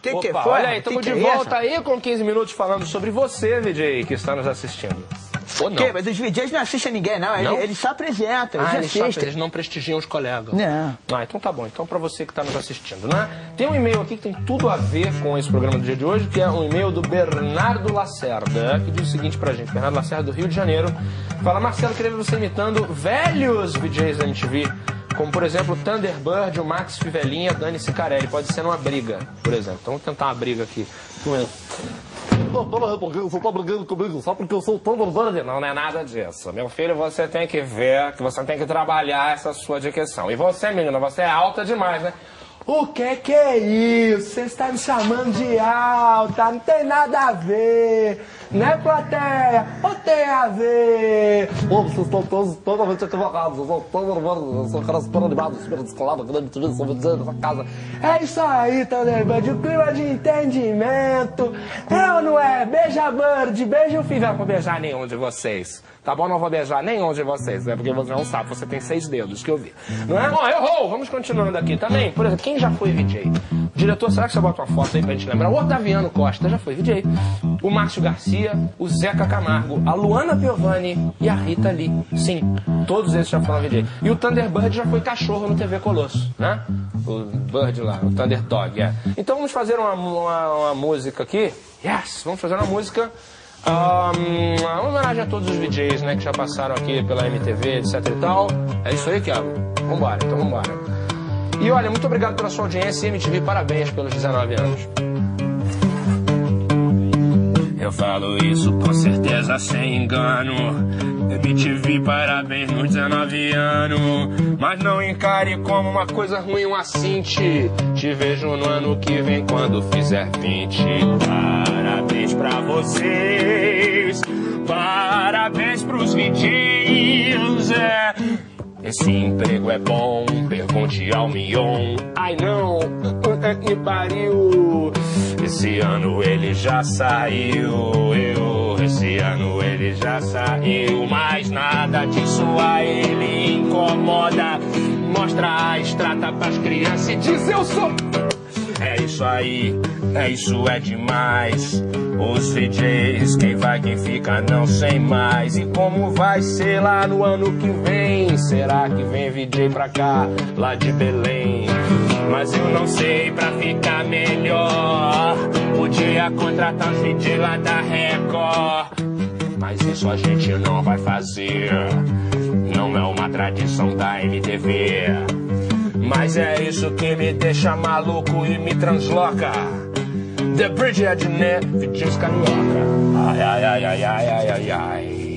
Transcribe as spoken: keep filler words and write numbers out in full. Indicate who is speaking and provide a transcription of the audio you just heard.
Speaker 1: Que
Speaker 2: Opa,
Speaker 1: que foi?
Speaker 2: Olha aí, estamos
Speaker 1: que
Speaker 2: de
Speaker 1: que é
Speaker 2: volta aí com quinze minutos falando sobre você, V J, que está nos assistindo. Ou não?
Speaker 1: Que? Mas os V Js não assistem ninguém, não.
Speaker 2: Não?
Speaker 1: Eles, eles só apresentam, eles
Speaker 2: Ah, eles, só,
Speaker 1: assistem.
Speaker 2: eles não prestigiam os colegas.
Speaker 1: Não.
Speaker 2: Ah, então tá bom. Então pra você que tá nos assistindo, né? Tem um e-mail aqui que tem tudo a ver com esse programa do dia de hoje, que é um e-mail do Bernardo Lacerda, que diz o seguinte pra gente. Bernardo Lacerda, do Rio de Janeiro. Fala, Marcelo, queria ver você imitando velhos V Js da M T V, como, por exemplo, o Thunderbird, o Max Fivelinha, Dani Cicarelli. Pode ser numa briga, por exemplo. Então vamos tentar uma briga aqui. Você tá brigando comigo só porque eu sou o Thunderbird? Não, não é nada disso. Meu filho, você tem que ver, que você tem que trabalhar essa sua dicção. E você, menina, você é alta demais, né? O que que é isso? Você está me chamando de alta, não tem nada a ver, né, plateia? Ou tem a ver? Pô, vocês estão todos totalmente equivocados, eu sou Thunderbird, eu sou um cara super animado, super descolado, que deve te sou dizendo nessa casa. É isso aí, Thunderbird, o clima de entendimento, é ou não é? Beija Bird, beija o filho. Eu não vou beijar nenhum de vocês. Tá bom? Não vou beijar nenhum de vocês, né? Porque você não sabe, você tem seis dedos, que eu vi. Não é? Bom, errou! Vamos continuando aqui também. Por exemplo, quem já foi V J? O diretor, será que você bota uma foto aí pra gente lembrar? O Otaviano Costa já foi V J. O Márcio Garcia, o Zeca Camargo, a Luana Piovani e a Rita Lee. Sim, todos esses já foram V J. E o Thunderbird já foi cachorro no T V Colosso, né? O Bird lá, o Thunder Dog, é. Então vamos fazer uma, uma, uma música aqui. Yes! Vamos fazer uma música... Um, uma homenagem a todos os V Js, né, que já passaram aqui pela M T V, etc e tal. É isso aí, Thiago? Vambora, então vambora. E olha, muito obrigado pela sua audiência e M T V, parabéns pelos dezenove anos. Eu falo isso com certeza sem engano. M T V, parabéns nos dezenove anos. Mas não encare como uma coisa ruim um assinte. Te vejo no ano que vem quando fizer vinte. Parabéns pra vocês, parabéns pros V Js, é. Esse emprego é bom, pergunte ao Mion. Ai não, me pariu. Esse ano ele já saiu, eu. Esse ano ele já saiu, mas nada disso a ele incomoda. Mostra a extrata pras crianças e diz eu sou. É isso aí, é isso é demais. Os V Js, quem vai, quem fica, não sei mais. E como vai ser lá no ano que vem? Será que vem V J pra cá, lá de Belém? Mas eu não sei, pra ficar melhor podia contratar os V J lá da Record. Mas isso a gente não vai fazer, não é uma tradição da M T V. Mas é isso que me deixa maluco e me transloca. The Bridge é de né, V Js carioca. Ai, ai, ai, ai, ai, ai, ai, ai.